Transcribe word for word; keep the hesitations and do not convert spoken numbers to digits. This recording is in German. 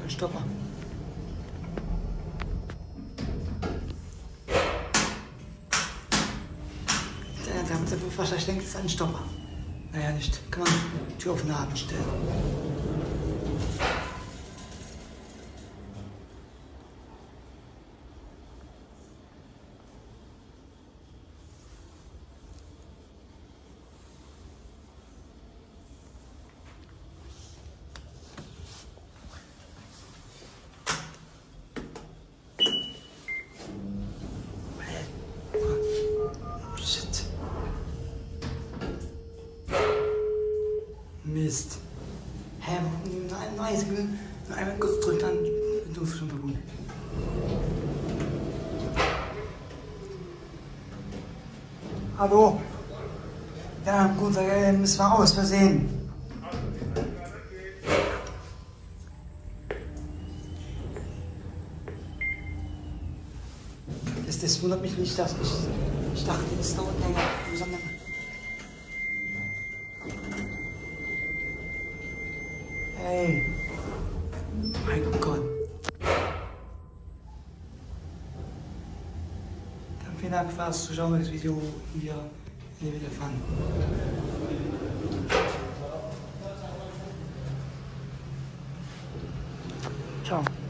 Ein Stopper. Der, der, der wahrscheinlich denkt, es ist ein Stopper. Naja, nicht. Kann man die Tür auf den Haken stellen. Mist. Hä, nein, nein, ich will nur einmal kurz drücken, dann bin ich schon verbunden. Hallo? Ja, gut, es war aus Versehen. Das, das wundert mich nicht, dass ich, ich dachte, das dauert länger. Hey, mein Gott. Dann vielen Dank fürs Zuschauen des Videos hier in wieder fanden. Ciao.